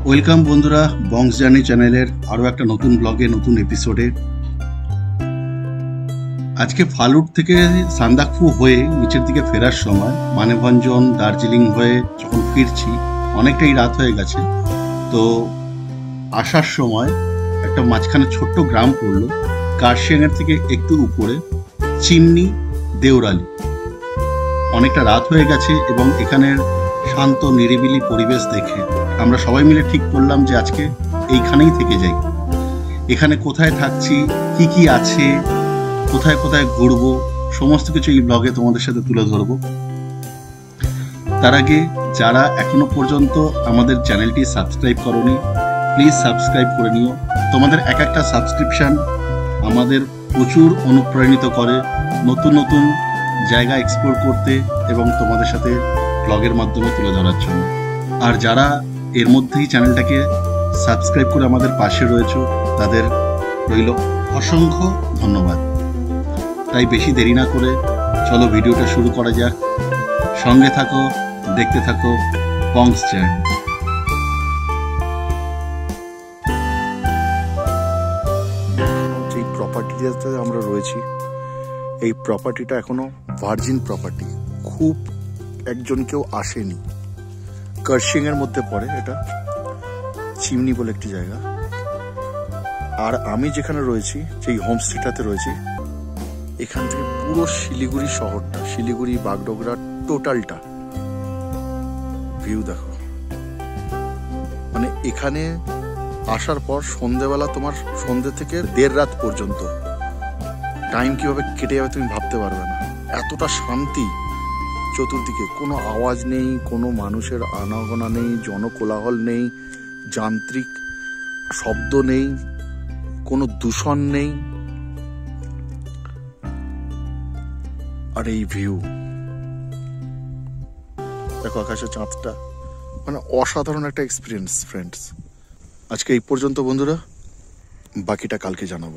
Welcome বন্ধুরা, বংস journey চ্যানেলের আরও একটা নতুন ব্লগে নতুন এপিসোডে। আজকে ফালুট থেকে সান্দাকফু হয়ে নিচের দিকে ফেরার সময় মানেভঞ্জন দার্জিলিং হয়ে যখন ফিরছি অনেকটাই রাত হয়ে গেছে। তো আসার সময় একটা মাঝখানে ছোট্ট গ্রাম পড়লো, কার্শিয়াংয়ের থেকে একটু উপরে, চিমনি দেওরালি। অনেকটা রাত হয়ে গেছে এবং এখানের শান্ত নিরিবিলি পরিবেশ দেখে আমরা সবাই মিলে ঠিক করলাম যে আজকে এইখানেই থেকে যাই। এখানে কোথায় থাকছি, কি কি আছে, কোথায় কোথায় ঘুরবো, সমস্ত কিছু এই ব্লগে তোমাদের সাথে তুলে ধরবো। তার আগে যারা এখনো পর্যন্ত আমাদের চ্যানেলটি সাবস্ক্রাইব করোনি, প্লিজ সাবস্ক্রাইব করে নিও। তোমাদের এক একটা সাবস্ক্রিপশন আমাদের প্রচুর অনুপ্রাণিত করে নতুন নতুন জায়গা এক্সপ্লোর করতে এবং তোমাদের সাথে ব্লগের মাধ্যমে তুলে ধরার জন্য। আর যারা এর মধ্যেই চ্যানেলটাকে সাবস্ক্রাইব করে আমাদের পাশে রয়েছে তাদের রইল অসংখ্য ধন্যবাদ। তাই বেশি দেরি না করে চলো ভিডিওটা শুরু করা যাক। সঙ্গে থাকো, দেখতে থাকো বংস জার্নি। এই প্রপার্টিটাতে আমরা রয়েছি, এই প্রপার্টিটা এখনো ভার্জিন প্রপার্টি, খুব একজন কেউ আসেনি। কার্শিয়াং এর মধ্যে পড়ে এটা, চিমনি বলে একটি জায়গা। আর আমি যেখানে রয়েছি, যেই হোমস্টেটাতে রয়েছি, এখান থেকে পুরো শিলিগুড়ি শহরটা, শিলিগুড়ি বাগডোগরা টোটালটা ভিউ দেখো। মানে এখানে আসার পর সন্ধেবেলা তোমার সন্ধে থেকে দেড় রাত পর্যন্ত টাইম কিভাবে কেটে যাবে তুমি ভাবতে পারবে না। এতটা শান্তি, চতুর্দিকে কোনো আওয়াজ নেই, কোনো মানুষের আনাগোনা নেই, জনকোলাহল নেই, যান্ত্রিক শব্দ নেই, কোনো দূষণ নেই। আর এই ভিউ দেখো, আকাশে চাঁদটা, মানে অসাধারণ একটা এক্সপিরিয়েন্স ফ্রেন্ডস। আজকে এই পর্যন্ত বন্ধুরা, বাকিটা কালকে জানাবো।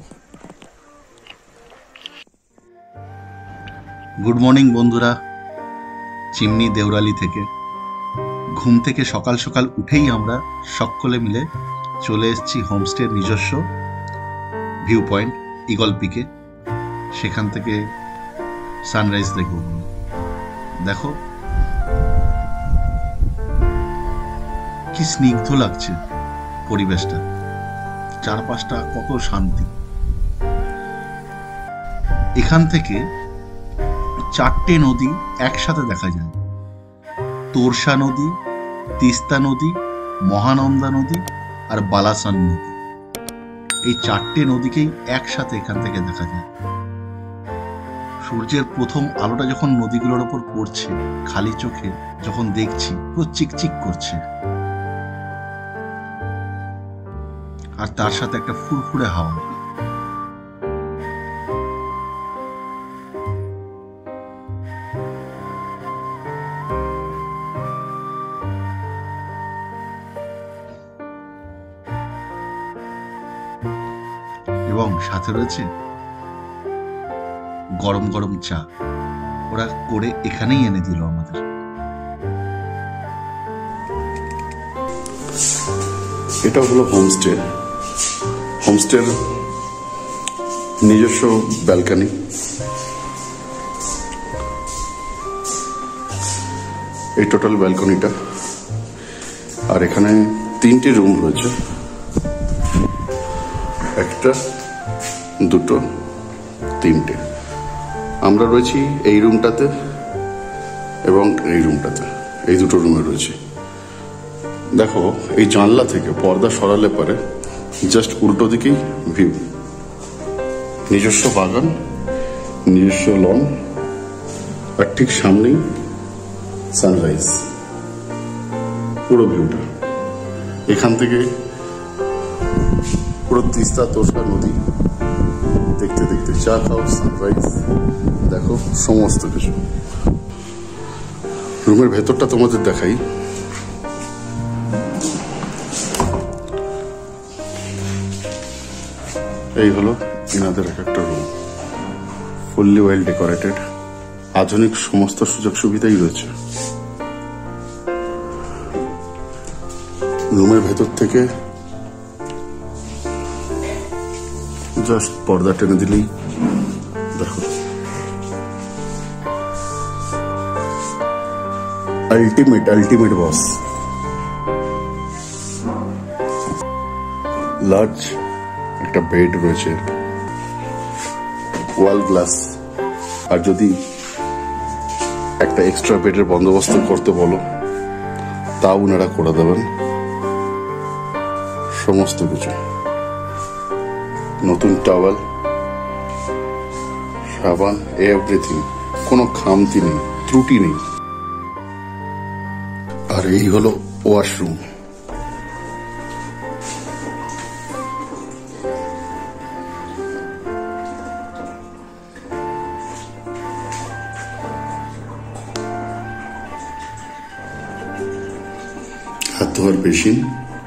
গুড মর্নিং বন্ধুরা, চিমনি দেওরালি থেকে। ঘুম থেকে সকাল সকাল উঠেই আমরা সকলে মিলে চলে এসেছি হোমস্টের নিজস্ব ভিউ পয়েন্ট ইগল পিকে। সেখান থেকে সানরাইজ দেখব। দেখো কি স্নিগ্ধ লাগছে পরিবেশটা, চারপাশটা কত শান্তি। এখান থেকে 4টে নদী একসাথে দেখা যায়, তোরসা নদী, তিস্তা নদী, মহানন্দা নদী আর বালাসান নদী। এই 4টে নদীকেই একসাথে এখান থেকে দেখা যায়। সূর্যের প্রথম আলোটা যখন নদীগুলোর ওপর পড়ছে, খালি চোখে যখন দেখছি, পুরো চিকচিক করছে। আর তার সাথে একটা ফুরফুরে হাওয়া। এবং সাথে রয়েছে গরম গরম চা, ওরা করে এখানেই এনে দিল আমাদের। এটা হলো হোমস্টে, হোমস্টের নিজস্ব ব্যালকনি। এই টোটাল ব্যালকনিটা। আর এখানে 3টে রুম রয়েছে, একটা, দুটো, 3টে। আমরা রয়েছি এই রুমটাতে এবং এই রুমটাতে, এই দুটো রুমে রয়েছি। দেখো, এই জানলা থেকে পর্দা সরালে পরে জাস্ট উল্টো দিকেই ভিউ, নিজস্ব বাগান, নিজস্ব লন, আর ঠিক সামনেই সানরাইজ। পুরো ভিউটা এখান থেকে পুরো তিস্তা তোরসা নদী দেখতে দেখতে চা খাও, সানরাইজ দেখো, সমস্ত কিছু। রুমের ভেতরটা তোমাদের দেখাই। এই হলো এনাদের এক একটা রুম, ফুললি ওয়েল ডেকোরেটেড, আধুনিক সমস্ত সুযোগ সুবিধাই রয়েছে। রুমের ভেতর থেকে জাস্ট পর্দা টেনে দিলেই দেখো আলটিমেট বস। লার্জ একটা বেড রয়েছে, ওয়াল গ্লাস, আর যদি একটা এক্সট্রা বেডের বন্দোবস্ত করতে বলো তাও ওনারা করে দেবেন। সমস্ত কিছু, নতুন টাওয়াল, সাবান, এভরিথিং, কোনো খামতি নেই, ত্রুটি নেই। আর এই হলো ওয়াশরুম। হাত ধোয়ার বেসিন,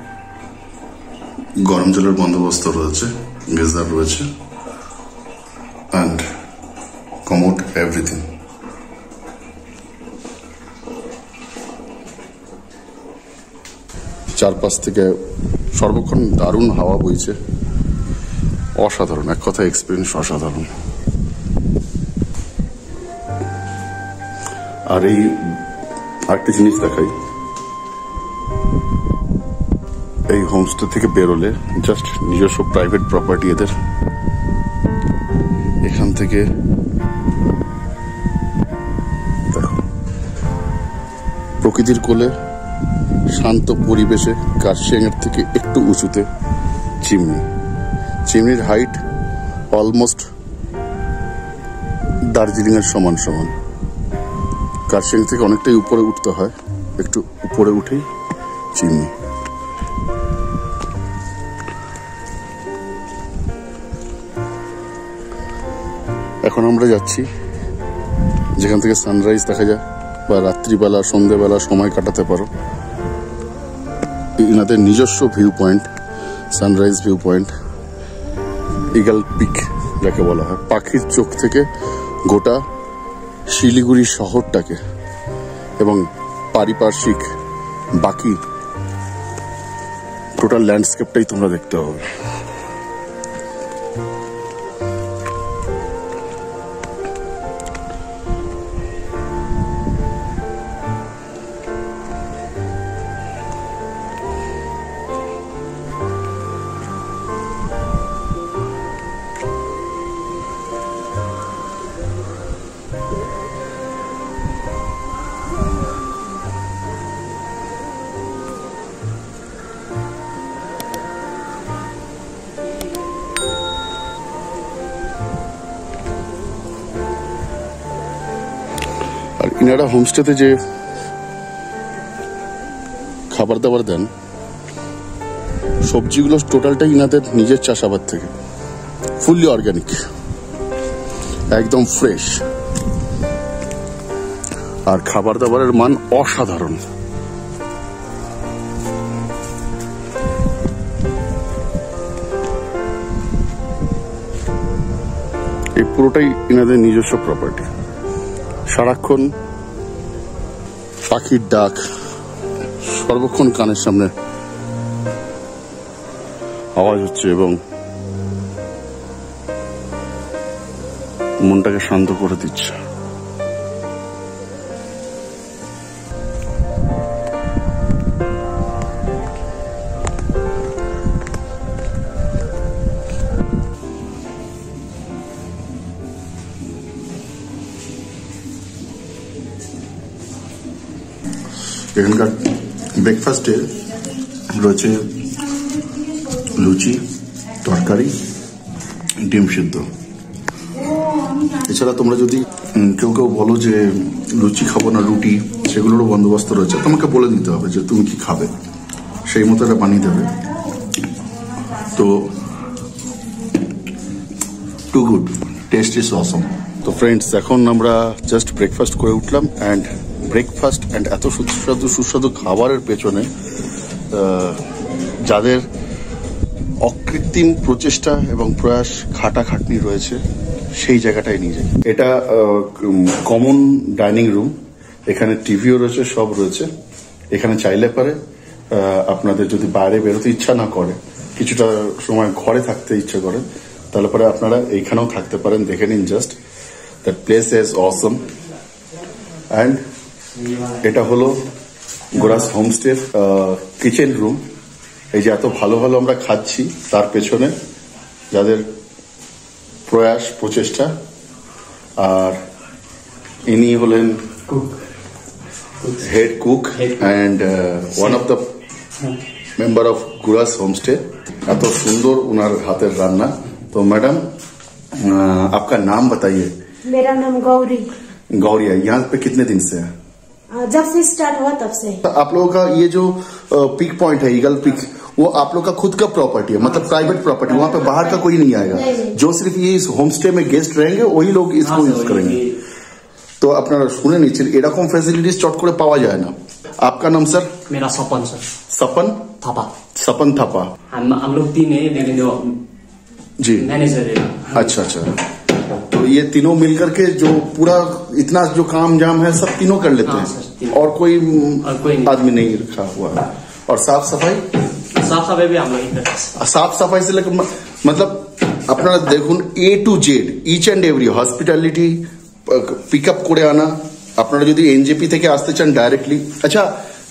গরম জলের বন্দোবস্ত রয়েছে, গিজার রয়েছে, অ্যান্ড কমোড, এভরিথিং। চারপাশ থেকে সর্বক্ষণ দারুণ হাওয়া বইছে, অসাধারণ, এক কথা এক্সপিরিয়েন্স অসাধারণ। আর এই আরেকটা জিনিস দেখাই, এই হোমস্টে থেকে বেরোলে জাস্ট নিজস্ব প্রাইভেট প্রপার্টি এদের, এখান থেকে দেখো প্রকৃতির কোলে শান্ত পরিবেশে কার্শিয়াং এর থেকে একটু উঁচুতে চিমনির হাইট অলমোস্ট দার্জিলিং এর সমান। কার্শিয়াং থেকে অনেকটাই উপরে উঠতে হয়, একটু উপরে উঠেই চিমনি। এখন আমরা যাচ্ছি যেখান থেকে সানরাইজ দেখা যায় বা রাত্রিবেলা সন্ধ্যেবেলা সময় কাটাতে পারো। এনাদের নিজস্ব view point, sunrise view point, eagle peak যাকে বলা হয়। পাখির চোখ থেকে গোটা শিলিগুড়ি শহরটাকে এবং পারিপার্শ্বিক বাকি টোটাল ল্যান্ডস্কেপটাই তোমরা দেখতে হবে। আর ইনারা হোমস্টেতে যে খাবার দাবার দেন, সবজিগুলো টোটালটাই ইনাদের নিজের চাষাবাদ থেকে, ফুললি অর্গানিক, একদম ফ্রেশ। আর খাবার দাবারের মান অসাধারণ। এই পুরোটাই ইনাদের নিজস্ব প্রপার্টি। সারাক্ষণ পাখির ডাক সর্বক্ষণ কানের সামনে আওয়াজ হচ্ছে এবং মনটাকে শান্ত করে দিচ্ছে। এখানকার ব্রেকফাস্টে রয়েছে লুচি, তরকারি, ডিম সিদ্ধ। এছাড়া তোমরা যদি কেউ বলো যে লুচি খাবো না রুটি, সেগুলোরও বন্দোবস্ত রয়েছে। তোমাকে বলে দিতে হবে যে তুমি কি খাবে, সেই মতো এটা বানিয়ে দেবে। তো too good, taste is awesome. তো ফ্রেন্ডস, এখন আমরা জাস্ট ব্রেকফাস্ট করে উঠলাম। অ্যান্ড ব্রেকফাস্ট অ্যান্ড এত সুস্বাদু খাবারের পেছনে যাদের অকৃত্রিম প্রচেষ্টা এবং প্রয়াস, খাটাখাটনি রয়েছে, সেই জায়গাটায় নিয়ে যায়। এটা কমন ডাইনিং রুম, এখানে টিভিও রয়েছে, সব রয়েছে। এখানে চাইলে পারে আপনাদের যদি বাইরে বেরোতে ইচ্ছা না করে, কিছুটা সময় ঘরে থাকতে ইচ্ছা করে, তাহলে পরে আপনারা এইখানেও থাকতে পারেন। দেখে নিন just, that place is awesome. And এটা হলো গুরাস হোমস্টের কিচেন রুম। এই যে এত ভালো ভালো আমরা খাচ্ছি, তার পেছনে যাদের প্রয়াস, প্রচেষ্টা। আর ইনি হলেন head cook and one of the member of Guras homestay. এত সুন্দর উনার হাতের রান্না। তো मैडम आपका नाम बताइए। मेरा नाम गौरी। गौरी है, यहाँ पे कितने दिन से है? जब से स्टार्ट हुआ तब से। आप लोगों का ये जो पिक पॉइंट है, ईगल पिक, वो आप लोग का खुद का प्रॉपर्टी है, मतलब प्राइवेट प्रॉपर्टी, वहाँ पे बाहर का कोई नहीं आएगा। जो सिर्फ ये इस होम स्टे में गेस्ट रहेंगे वही लोग इसको यूज करेंगे। तो আপনারা শুনে নিচ্ছেন, এরকম ফ্যাসিলিটিস চট করে পাওয়া যায় না। आपका नाम सर? मेरा सपन सर। सपन थापा। सपन थापा। हम लोग तीन है, लेकिन जो जी मैनेजर है। अच्छा अच्छा। तो ये तीनों मिलकर के जो पूरा इतना जो काम जाम है सब तीनों कर लेते हाँ, हैं सर, और कोई नहीं। आदमी नहीं रखा हुआ है। और साफ सफाई भी हम लोग ही करते हैं। साफ सफाई से लेकर मतलब अपना देखुन A to Z each and every hospitality pick up করে আনা। আপনারা যদি एनजेपी থেকে আসতে চান डायरेक्टली। अच्छा,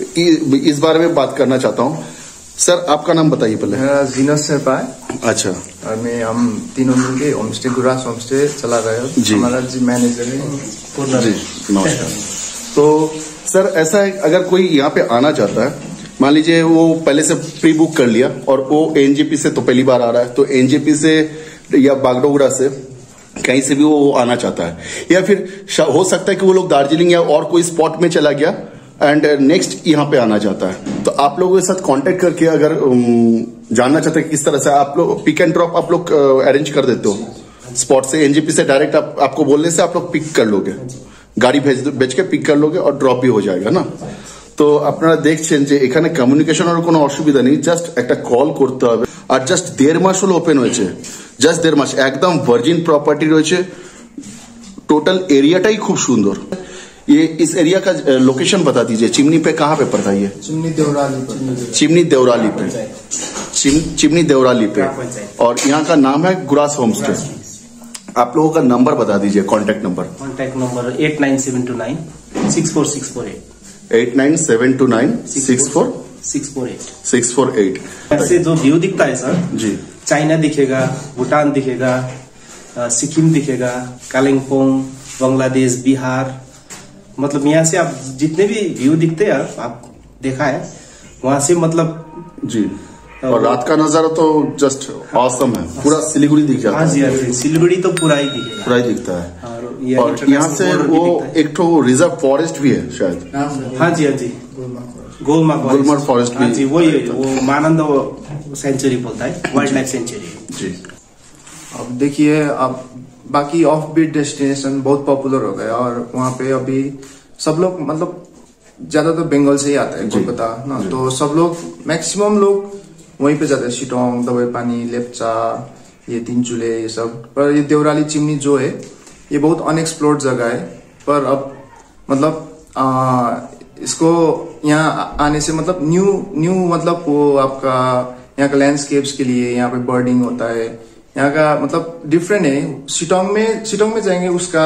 इस बारे में बात करना चाहता हूँ सर, आपका नाम बताइए पहले। मेरा जीनस शेरपा है। अच्छा। और हम तीनों मिलके homestay Guras homestay चला रहे हो। जी। हमारा जी मैनेजर है जी नमस्कार। तो सर ऐसा है, अगर कोई यहाँ पे आना चाहता है, मान लीजिए वो पहले से प्री बुक कर लिया और वो एनजेपी से तो पहली बार आ रहा है, तो एनजेपी से या बागडोगरा से कहीं से भी वो आना चाहता है, या फिर हो सकता है कि वो लोग दार्जिलिंग या और कोई स्पॉट में चला गया एंड नेक्स्ट यहाँ पे आना चाहता है, तो आप लोगों के साथ कांटेक्ट करके अगर जानना चाहते हैं किस तरह से आप लोग पिक एंड ड्रॉप आप लोग अरेंज कर देते हो स्पॉट से, एनजेपी से डायरेक्ट आपको बोलने से आप लोग पिक कर लोगे, गाड़ी भेज के पिक कर लोगे और ड्रॉप भी हो जाएगा ना। তো আপনারা দেখছেন যে এখানে কমিউনিকেশনের কোনো অসুবিধা নেই, জাস্ট একটা কল করতে হবে। আর জাস্ট 1.5 মাস হলো ওপেন হয়েছে, জাস্ট 1.5 মাস, একদম ভার্জিন প্রপার্টি রয়েছে, টোটাল एरियाटाই খুব সুন্দর। ये इस एरिया का लोकेशन बता दीजिए, चिमनी पे कहाँ पे पड़ता है ये? चिमनी देवराली पर। चिमनी देवराली पे, चिमनी देवराली पे। और यहाँ का नाम है गुरास होमस्टे। आप लोगों का नंबर बता दीजिए, कॉन्टेक्ट नंबर। Contact number 89729 64648। 89729 ऐसे जो व्यू दिखता है सर जी, चाइना दिखेगा, भूटान दिखेगा, सिक्किम दिखेगा, कालिम्पोंग, बांग्लादेश, बिहार, मतलब यहाँ से आप जितने भी व्यू दिखते हैं आप देखा है वहां से, मतलब जी। और रात का नजारा तो जस्ट ऑसम है, पूरा सिलीगुड़ी दिख जाता है। हाँ जी, सिलीगुड़ी तो पूरा ही दिखेगा, पूरा ही दिखता है। और यहाँ से वो एक तो रिजर्व फॉरेस्ट भी है शायद। हाँ जी, हाँ जी, गुलमर्ग फॉरेस्ट हाँ जी, वही वो मानंद सेंचुरी बोलता है, वाइल्ड लाइफ सेंचुरी जी। अब देखिए, अब बाकी ऑफ बीट डेस्टिनेशन बहुत पॉपुलर हो गया और वहाँ पे अभी सब लोग मतलब ज्यादा तो बंगाल से ही आता है, कोलकाता ना, तो सब लोग मैक्सिमम लोग वहीं पे जाते हैं, शिटोंग, दवाई पानी, लेप्चा, ये तीनचूले, ये सब। पर ये देवराली चिमनी जो है ये बहुत अनएक्सप्लोर्ड जगह है, पर अब मतलब इसको यहाँ आने से मतलब न्यू मतलब वो आपका यहाँ का लैंडस्केप्स के लिए यहाँ पे बर्डिंग होता है, यहाँ का मतलब डिफरेंट है। शिटोंग में जाएंगे उसका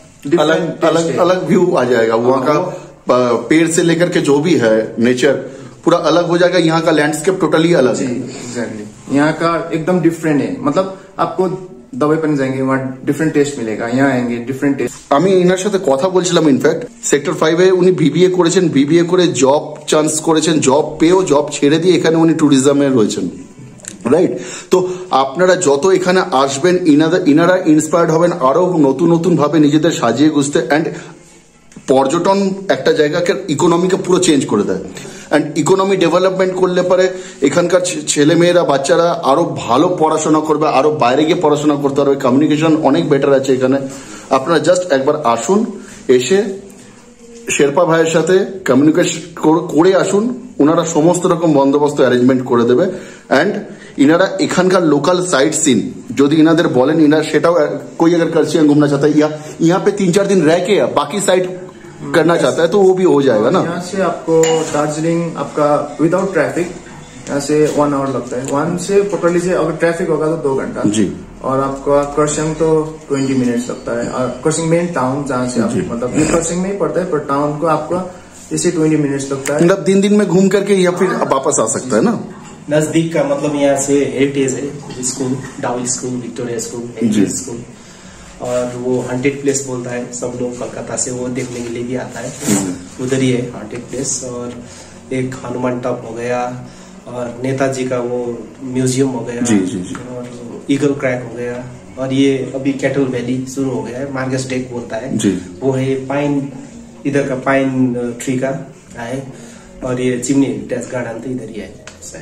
अलग व्यू आ जाएगा, वहाँ का पेड़ से लेकर के जो भी है नेचर पूरा अलग हो जाएगा, यहाँ का लैंडस्केप टोटली अलग है। एग्जैक्टली, यहाँ का एकदम डिफरेंट है, मतलब आपको दवाई पानी जाएंगे वहाँ डिफरेंट टेस्ट मिलेगा, यहाँ आएंगे डिफरेंट टेस्ट। আমি ইনার সাথে কথা বলছিলাম, ইনফ্যাক্ট সেক্টর 5-এ উনি বিবিএ করেছেন, বিবিএ করে জব চান্স করেছেন, জব পেয়েও জব ছেড়ে দিয়ে এখানে উনি ট্যুরিজমে রয়েছেন, রাইট। তো আপনারা যত এখানে আসবেন ইনারা ইন্সপায়ার্ড হবেন আরো নতুন নতুন ভাবে নিজেদের সাজিয়ে গুছতে। অ্যান্ড পর্যটন একটা জায়গাকে ইকোনমিকে পুরো চেঞ্জ করে দেয়, অ্যান্ড ইকোনমি ডেভেলপমেন্ট করলে পরে এখানকার ছেলে মেয়েরা বাচ্চারা আরো ভালো পড়াশোনা করবে, আরো বাইরে গিয়ে পড়াশোনা করতে পারবে, কমিউনিকেশন অনেক বেটার আছে এখানে। আপনারা জাস্ট একবার আসুন, এসে শেরপা ভাইয়ের সাথে কমিউনিকেশন করে আসুন, ওনারা সমস্ত রকম বন্দোবস্ত অ্যারেঞ্জমেন্ট করে দেবে। অ্যান্ড इनारा एखानकार लोकल साइट सीन যদি ইনাদের বলেন, ইনারা সেটাও कोई अगर कर्सियंग घूमना चाहता है, यहाँ पे 3-4 दिन रह के बाकी साइट करना चाहता है तो वो भी हो जाएगा ना। यहाँ से आपको दार्जिलिंग आपका विदाउट ट्रैफिक यहाँ से 1 आवर लगता है। 1 से पकड़ लीजिए, अगर ट्रैफिक होगा तो 2 घंटा जी। और आपका कर्सियंग तो 20 मिनट्स लगता है। और कर्सियंग मेन टाउन जहाँ से आप मतलब ये कर्सियंग में ही पड़ता है, पर टाउन को आपका इसे 20 मिनट्स लगता है। मतलब दिन में घूम करके या फिर वापस आ सकता है ना। नजदीक का मतलब यहाँ से हेरिटेज है school, Dow Hill school, Victoria school, heritage school, और वो हॉन्टेड प्लेस बोलता है, सब लोग कोलकाता से वो देखने के लिए भी आता है, उधर ही है हॉन्टेड प्लेस। और एक हनुमान टॉप हो गया, और नेताजी का वो म्यूजियम हो गया, और ईगल क्रैक हो गया, और ये अभी कैटल वैली शुरू हो गया है, मार्गस डेक बोलता है वो है, पाइन इधर का पाइन ट्री का है, और ये चिमनी हेरिटेज गार्डन तो इधर ही है।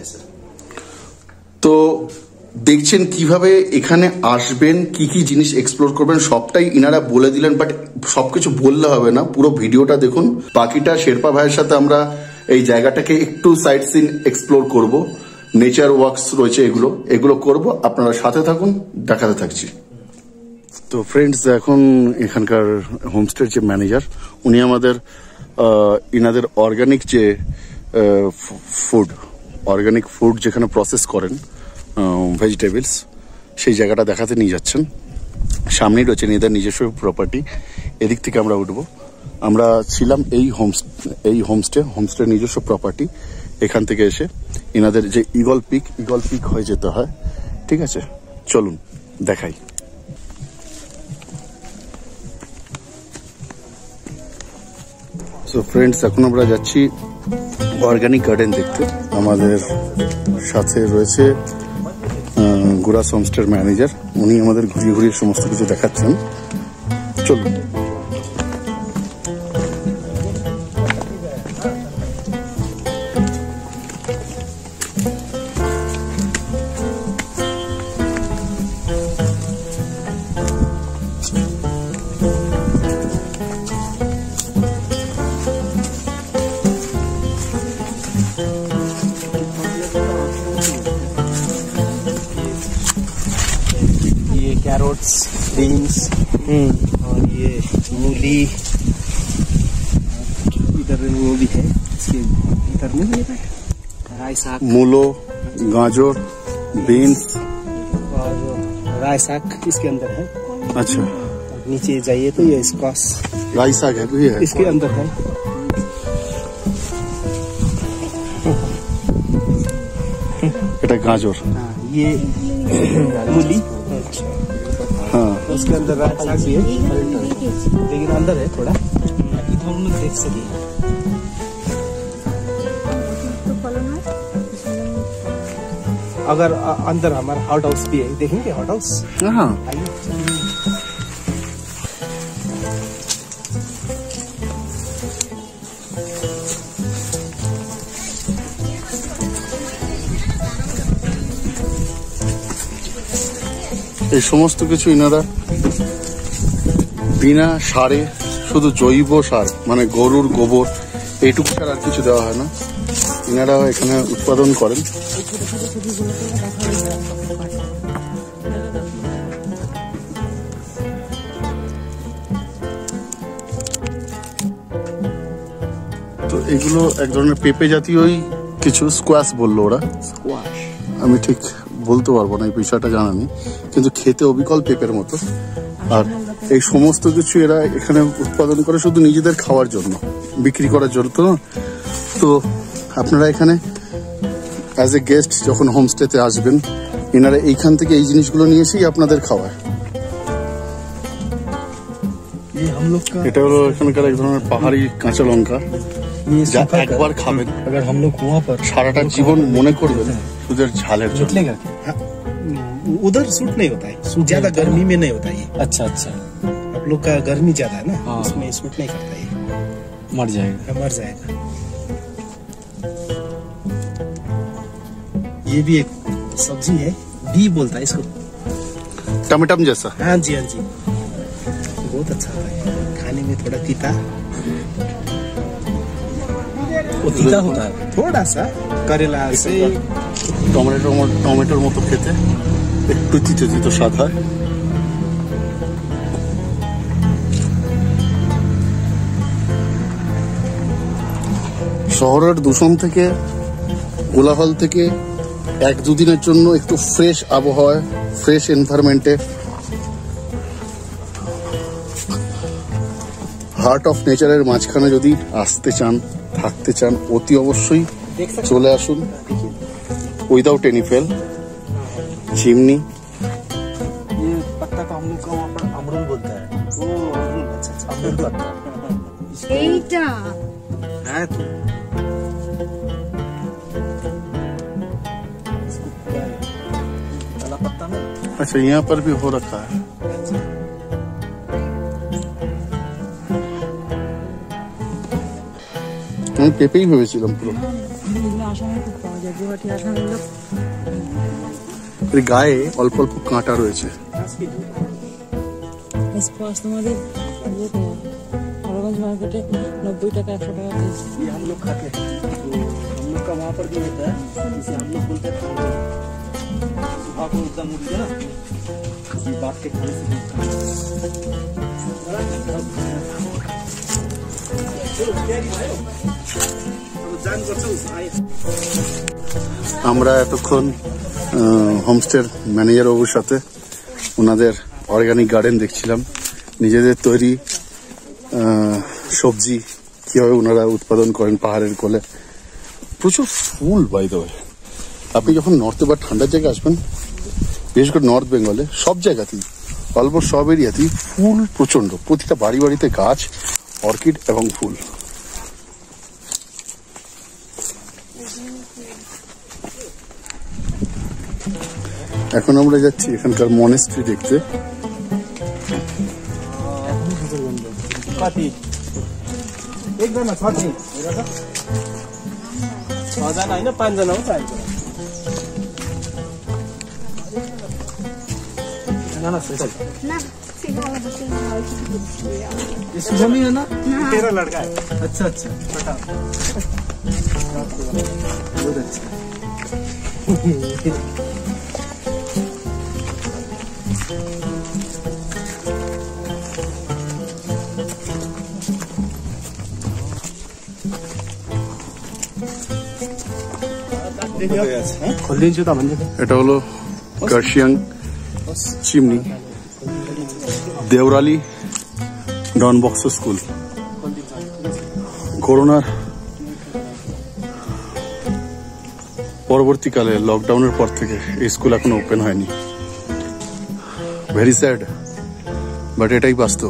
তো দেখছেন কিভাবে এখানে আসবেন, কি কি জিনিস এক্সপ্লোর করবেন সবটাই ইনারা বলে দিলেন, বাট সবকিছু বললে হবে না, পুরো ভিডিওটা দেখুন। বাকিটা শেরপা ভাইয়ের সাথে আমরা এই জায়গাটাকে একটু সাইট সিন এক্সপ্লোর করব, নেচার ওয়ার্কস রয়েছে এগুলো করব, আপনারা সাথে থাকুন, দেখাতে থাকছি। তো ফ্রেন্ডস, এখন এখানকার হোমস্টের যে ম্যানেজার উনি আমাদের ইনাদের অর্গানিক যে অর্গানিক ফুড যেখানে প্রসেস করেন ভেজিটেবলস, সেই জায়গাটা দেখাতে নিয়ে যাচ্ছেন। সামনেই রয়েছে এদের নিজস্ব প্রপার্টি, এদিক থেকে আমরা উঠবো। আমরা ছিলাম এই হোমস্টে নিজস্ব প্রপার্টি, এখান থেকে এসে এনাদের যে ইগল পিক হয়ে যেতে হয়। ঠিক আছে, চলুন দেখাই। সো ফ্রেন্ডস, এখন আমরা যাচ্ছি অর্গানিক গার্ডেন দেখতে। আমাদের সাথে রয়েছে গুরাস হোমস্টের ম্যানেজার, উনি আমাদের ঘুরিয়ে ঘুরিয়ে সমস্ত কিছু দেখাচ্ছেন। চলুন। कैरोट्स, बीन्स, और ये मूली, इधर मूली है, इसके इधर नहीं है, राई साग, मूलो, गाजर, बीन्स और राई साग इसके अंदर है। अच्छा, नीचे जाइए तो ये स्क्वाश, राई साग है, ये है इसके अंदर है। এটা গাজর, ये मूली, हाँ, उसके अंदर राई साग भी है, लेकिन अंदर है थोड़ा, ताकि तो हम लोग देख सके। अगर अंदर हमारा हॉट हाउस भी है, देखेंगे हॉट हाउस। हाँ, এই সমস্ত কিছু ইনারা বিনা সারে, শুধু জৈব সার মানে গরুর গোবর এইটুকু ছাড়া আর কিছু দেওয়া হয় না, ইনারা এখানে উৎপাদন করেন। তো এগুলো এক ধরনের পেঁপে জাতীয়ই কিছু, স্কোয়াশ বললো ওরা, আমি ঠিক বলতে পারবো না, এই বিষয়টা জানা নেই, কিন্তু খেতে অবিকল পেঁপের মতো। আর এই সমস্ত কিছু এরা এখানে উৎপাদন করে শুধু নিজেদের খাওয়ার জন্য, বিক্রি করার জন্য তো না। তো আপনারা এখানে অ্যাজ এ গেস্ট যখন হোমস্টেতে আসবেন, এনারা এইখান থেকে এই জিনিসগুলো নিয়ে এসেই আপনাদের খাওয়ায়। এটা হলো এখানকার এক ধরনের পাহাড়ি কাঁচা লঙ্কা, যা একবার খাবেন সারাটা জীবন মনে করবেন শুধু ঝালের জন্য। उधर सूट नहीं होता है, ज्यादा गर्मी में नहीं होता है। अच्छा अच्छा, आप लोग का गर्मी ज्यादा है ना, उसमें सूट नहीं करता है, मर जाएगा। ये भी एक सब्जी है, बी बोलता है इसको, टमाटम जैसा। हाँ जी, बहुत अच्छा होता है खाने में, थोड़ा तीता, वो तीता होता है थोड़ा सा, करेला से টমেটোর মতো খেতে, একটু তিতো স্বাদ হয়। শহরের দূষণ থেকে, কোলাহল থেকে 1-2 দিনের জন্য একটু ফ্রেশ আবহাওয়ায়, ফ্রেশ এনভায়রনমেন্টে, হার্ট অফ নেচারের মাঝখানে যদি আসতে চান, থাকতে চান, অতি অবশ্যই চলে আসুন উইদাউট এনি ফেল চিমনি। ये पत्ता को हम लोग को वहाँ पर अमरूद बोलता है। ओ अमरूद, अच्छा अच्छा, अमरूद पत्ता। এইটা है तो काला पत्ता में अच्छा, यहाँ पर भी हो रखा है। আমি পেঁপেই ভেবেছিলাম পুরো। আসামে খুব পাওয়া যায়, গুয়াহাটি আসামে লোক এর গায়ে অল্প অল্প কাঁটা রয়েছে। স্কোয়াশ তোমাদের हरगंज मार्केटे 90 টাকা 100 টাকা केजी। ये हम लोग खाते हैं, तो हम लोग का वहाँ पर भी होता है, जिसे हम लोग बोलते हैं थांगो। सुबह को एकदम उठ गया ना, ये बात के खाने से আমরা এতক্ষণ হোমস্টের ম্যানেজার বাবুর সাথে ওনাদের অর্গানিক গার্ডেন দেখছিলাম, নিজেদের তৈরি সবজি কিভাবে ওনারা উৎপাদন করেন পাহাড়ের কোলে। প্রচুর ফুল বাই দ্য ওয়ে। আপনি যখন নর্থে বা ঠান্ডার জায়গায় আসবেন, বিশেষ করে নর্থ বেঙ্গলে, সব জায়গাতেই অলমোস্ট সব এরিয়াতেই ফুল প্রচন্ড। প্রতিটা বাড়ি বাড়িতে গাছ, অর্কিড এবং ফুল। এখন আমরা যাচ্ছি এখানকার মনেস্ট্রি দেখতে। कति एकजना छ नि हेर त 6 जना हैन 5 जना हो चाहिएको ना स्पेशल ना सिंगाला बच्चे ये सुगमी है ना तेरा लड़का है अच्छा अच्छा बेटा बहुत अच्छा खोलिदिन्छु त भन्छ এটা হলো কার্শিয়াং চিমনি, দেওরালি ডন বক্স স্কুল। করোনার পরবর্তীকালে লকডাউনের পর থেকে এই স্কুল এখনো ওপেন হয়নি। ভেরি স্যাড, বাট এটাই বাস্তব।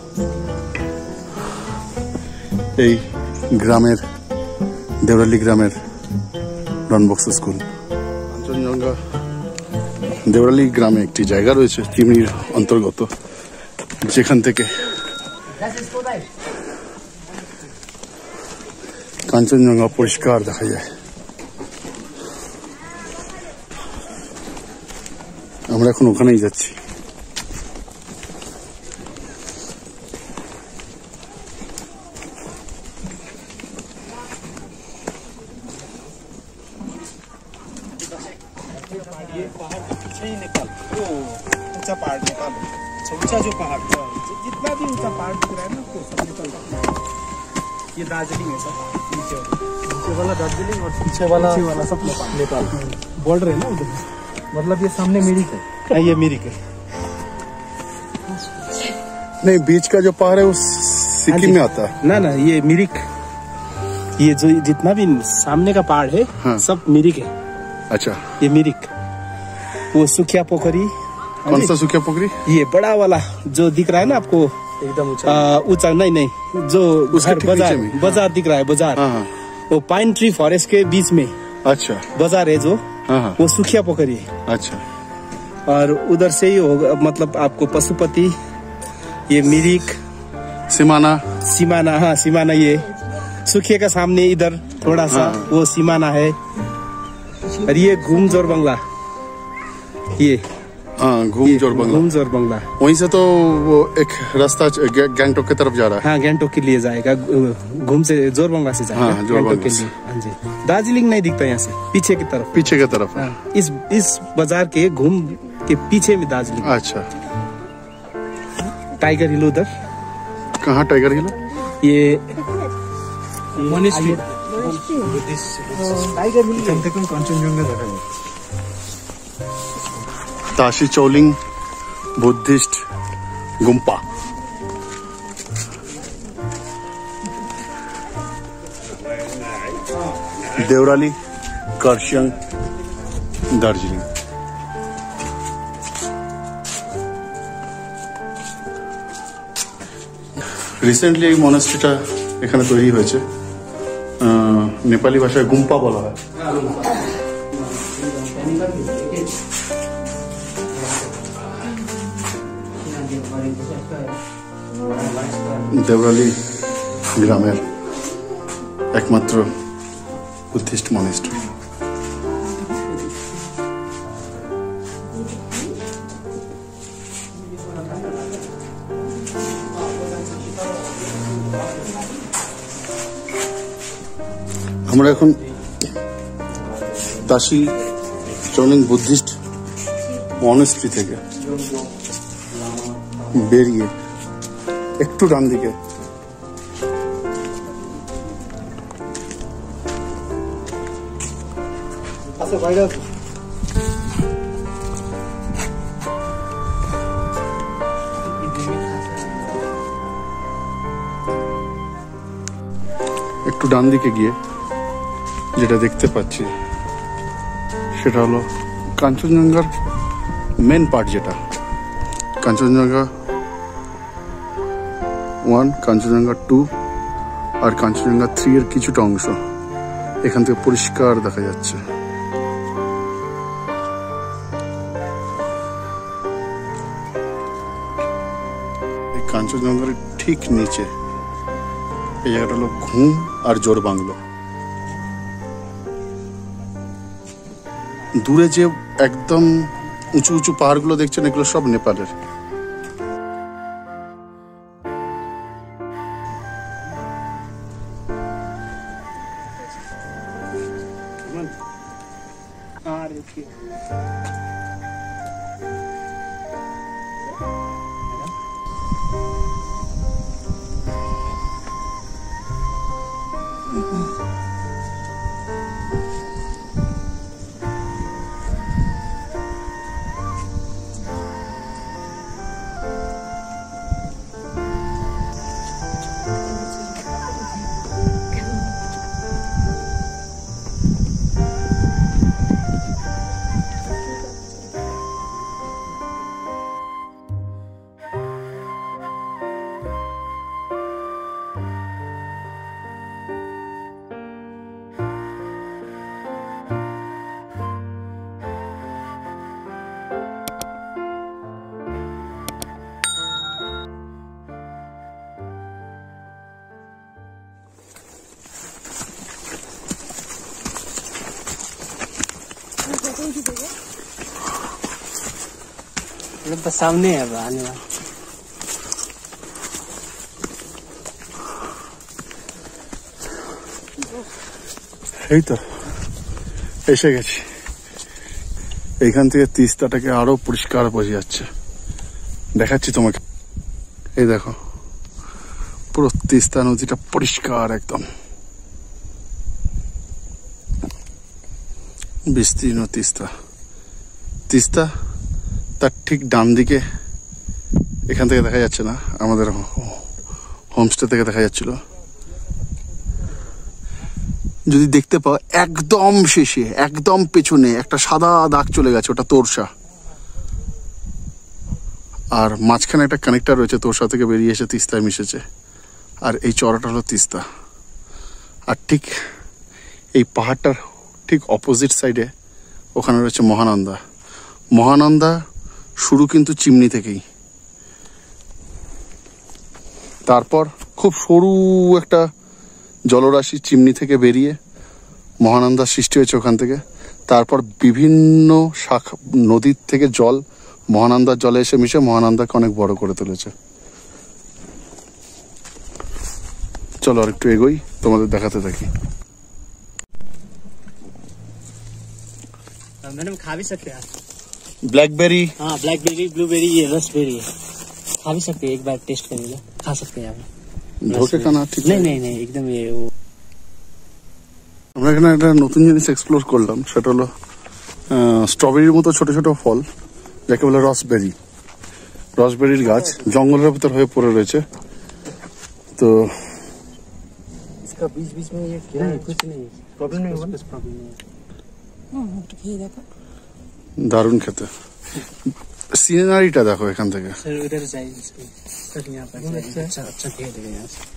এই গ্রামের, দেওরালি গ্রামের ডন বক্স স্কুল। কাঞ্চনজঙ্ঘা দেওরালি গ্রামে একটি জায়গা রয়েছে চিমনির অন্তর্গত, যেখান থেকে কাঞ্চনজঙ্ঘা পরিষ্কার দেখা যায়। আমরা এখন ওখানেই যাচ্ছি। ऊंचा पहाड़ नेपाल ऊंचा जो पहाड़ जितना भी ऊंचा पहाड़ दिख रहा है ना तो सब नेपाल का। ये दार्जिलिंग है सब, नीचे वाला दार्जिलिंग और पीछे वाला सब नेपाल बॉर्डर है ना उधर। मतलब ये सामने मिरिक है, ये मिरिक है। नहीं, बीच का जो पहाड़ है वो सिक्किम में आता है। ना ना ये मिरिक, ये जो जितना भी सामने का पहाड़ है हाँ। सब मिरिक है। अच्छा, ये मिरिक, वो सुखिया पोखरी। कौन सा सूखा पोखरी? ये बड़ा वाला जो दिख रहा है ना आपको, एकदम ऊंचा नहीं जो उसके घर ठीक बाजार नीचे में। बाजार दिख रहा है, बाजार हाँ हाँ। वो पाइन ट्री फॉरेस्ट के बीच में अच्छा बाजार है जो, हाँ हाँ। वो सुखिया पोखरी है। अच्छा, और उधर से ही होगा, मतलब आपको पशुपति, ये मिरिक, सिमाना। सीमाना, हाँ सीमाना, ये सुखिया का सामने इधर थोड़ा सा हाँ। वो सीमाना है। और ये घूम जोर बंगला, ये हाँ, घूम जोर बंगला। घूम जोर बंगला, वहीं से तो वो एक रास्ता गैंगटोक की तरफ जा रहा है। हाँ गैंगटोक के लिए जाएगा, घूम से जोर बंगला से जाएगा। हाँ, जोर गैंगटोक बंगला के से। लिए। हाँ जी, दार्जिलिंग नहीं दिखता यहाँ से, पीछे की तरफ। पीछे की तरफ। हाँ, इस बाजार के घूम के पीछे में दार्जिलिंग। अच्छा, टाइगर हिल उधर, कहाँ टाइगर हिल? ये मोनेस्ट्री এখান থেকে কাঞ্চনজঙ্ঘা দেখা যায়। ताशी चौलिंग बुद्धिस्ट गुम्पा। देवराली कर्शियंग दार्जिलिंग। রিসেন্টলি এই মনাস্ট্রিটা এখানে তৈরি হয়েছে, নেপালি ভাষায় গুম্পা বলা হয়। দেওরালি গ্রামের একমাত্র বুদ্ধিস্ট মনাস্ট্রি। আমরা এখন তাশি চৌলিং বুদ্ধিস্ট মনাস্ট্রি থেকে বেরিয়ে একটু ডান দিকে একটু ডান দিকে গিয়ে যেটা দেখতে পাচ্ছি সেটা হলো কাঞ্চনজঙ্ঘার মেন পার্ট, যেটা কাঞ্চনজঙ্ঘা 1, কাঞ্চনজঙ্ঘা 2 আর কাঞ্চনজঙ্ঘা 3 এর কিছুটা অংশ এখান থেকে পরিষ্কার দেখা যাচ্ছে। এই কাঞ্চনজঙ্ঘার ঠিক নিচে এই জায়গাটা হলো ঘুম আর জোর বাংলো। দূরে যে একদম উঁচু উঁচু পাহাড়গুলো দেখছেন এগুলো সব নেপালের। तो सामने है आने वाला। এই তো এসে গেছি। এইখান থেকে তিস্তাটাকে আরো পরিষ্কার বোঝা যাচ্ছে, দেখাচ্ছি তোমাকে। এই দেখো পুরো তিস্তা নদীটা পরিষ্কার একদম, বিস্তীর্ণ তিস্তা। তিস্তা তার ঠিক ডান দিকে এখান থেকে দেখা যাচ্ছে না, আমাদের হোমস্টে থেকে দেখা যাচ্ছিল। যদি দেখতে পাও একদম শেষে একদম পেছনে একটা সাদা দাগ চলে গেছে, ওটা তোরসা। আর মাঝখানে একটা কানেক্টর রয়েছে, তোরসা থেকে বেরিয়ে এসে তিস্তায় মিশেছে। আর এই চড়াটা হলো তিস্তা। আর ঠিক এই পাহাড়টার ঠিক অপোজিট সাইডে ওখানে রয়েছে মহানন্দা। মহানন্দা শুরু কিন্তু চিমনি থেকেই, তারপর খুব সরু একটা জলরাশি চিমনি থেকে বেরিয়ে মহানন্দা সৃষ্টি হয়েছে ওখান থেকে। তারপর বিভিন্ন শাখা নদীর থেকে জল মহানন্দার জলে এসে মিশে মহানন্দাকে অনেক বড় করে তুলেছে। চলো আর একটু এগোই, তোমাদের দেখাতে থাকি। मैडम खा भी सकते हैं। ब्लैकबेरी, हाँ ब्लैकबेरी, ब्लूबेरी, ये रसबेरी है, खा भी सकते हैं। एक बार टेस्ट करिएगा, खा सकते हैं आप। धो के खाना ठीक नहीं नहीं नहीं, एकदम ये वो আমরা এখানে একটা নতুন জিনিস এক্সপ্লোর করলাম, সেটা হলো স্ট্রবেরির মতো ছোট ছোট ফল, যাকে বলে রসবেরি। রসবেরির গাছ জঙ্গলের ভিতর হয়ে পড়ে রয়েছে। তো इसका बीच बीच में ये क्या है? कुछ नहीं, प्रॉब्लम नहीं होगा ना? प्रॉब्लम नहीं है। একটু খেয়ে দেখো। দারুণ খেতে। সিনারিটা দেখো এখান থেকে। सर इधर जाइए, सर यहाँ पर अच्छा अच्छा खेल देगा यहाँ से।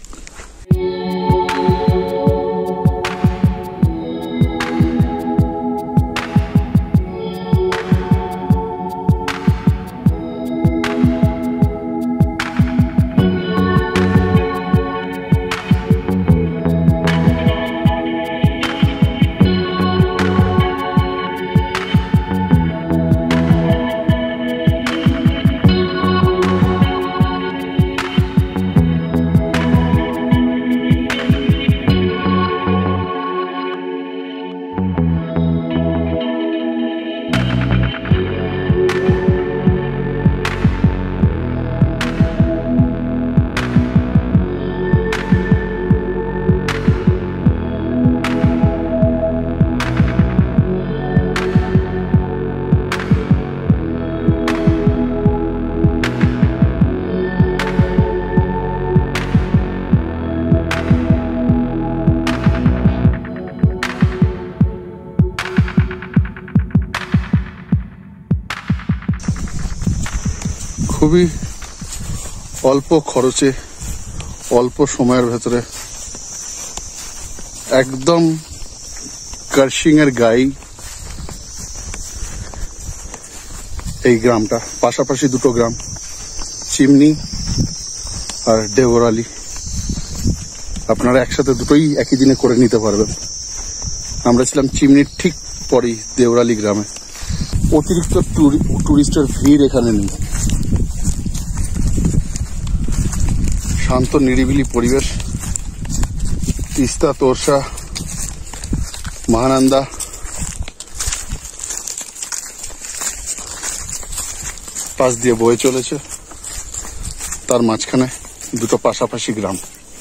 খুবই অল্প খরচে অল্প সময়ের ভেতরে একদম কার্শিং এর গায়ে এই গ্রামটা, পাশাপাশি দুটো গ্রাম চিমনি আর দেওরালি, আপনারা একসাথে দুটোই একই দিনে করে নিতে পারবেন। আমরা ছিলাম চিমনির ঠিক পরেই দেওরালি গ্রামে। অতিরিক্ত টুরিস্টের ভিড় এখানে নেই, শান্ত নিরিবিলি পরিবেশ। তিস্তা, তোরসা, মহানন্দা পাশ দিয়ে বয়ে চলেছে, তার মাঝখানে দুটো পাশাপাশি গ্রাম।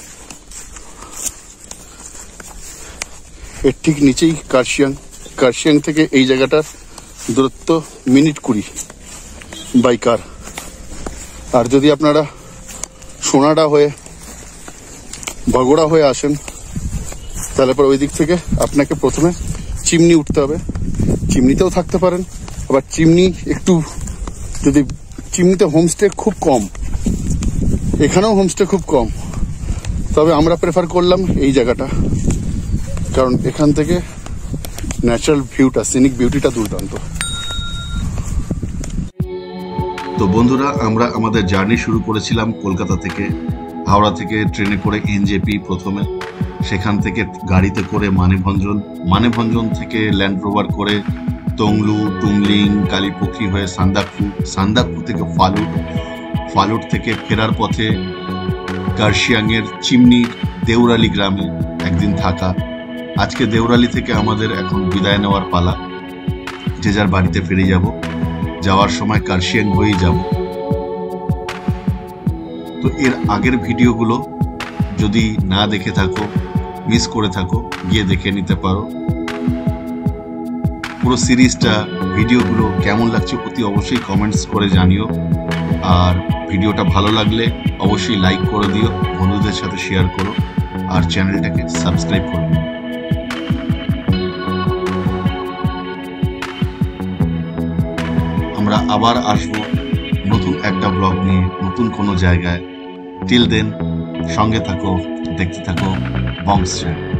এর ঠিক নিচেই কার্শিয়াং। কার্শিয়াং থেকে এই জায়গাটার দূরত্ব মিনিট 20 বাই কার। আর যদি আপনারা সোনাডা হয়ে ভগোড়া হয়ে আসেন, তাহলে পর ওই দিক থেকে আপনাকে প্রথমে চিমনি উঠতে হবে। চিমনিতেও থাকতে পারেন, আবার চিমনি একটু যদি চিমনিতে হোমস্টে খুব কম, এখানেও হোমস্টে খুব কম, তবে আমরা প্রেফার করলাম এই জায়গাটা, কারণ এখান থেকে ন্যাচারাল ভিউটা, সিনিক বিউটিটা দুর্দান্ত। তো বন্ধুরা, আমরা আমাদের জার্নি শুরু করেছিলাম কলকাতা থেকে। হাওড়া থেকে ট্রেনে করে এনজেপি প্রথমে, সেখান থেকে গাড়িতে করে মানেভঞ্জন থেকে ল্যান্ড রোভার করে তংলু, টুমলিং, কালীপুখরি হয়ে সান্দাকফু থেকে ফালুট থেকে ফেরার পথে কার্শিয়াংয়ের চিমনির দেওরালি গ্রামে একদিন থাকা। আজকে দেওরালি থেকে আমাদের এখন বিদায় নেওয়ার পালা, যে যার বাড়িতে ফিরে যাব। যাওয়ার সময় কার্শিয়াং হয়েই যাব। তো এর আগের ভিডিওগুলো যদি না দেখে থাকো, মিস করে থাকো, গিয়ে দেখে নিতে পারো। পুরো সিরিজটা, ভিডিওগুলো কেমন লাগছে অতি অবশ্যই কমেন্টস করে জানিও। আর ভিডিওটা ভালো লাগলে অবশ্যই লাইক করে দিও, বন্ধুদের সাথে শেয়ার করো, আর চ্যানেলটাকে সাবস্ক্রাইব করে নিও। আমরা আবার আসবো নতুন একটা ব্লগ নিয়ে, নতুন কোনো জায়গায়। টিল দেন সঙ্গে থাকো, দেখতে থাকো বংশ।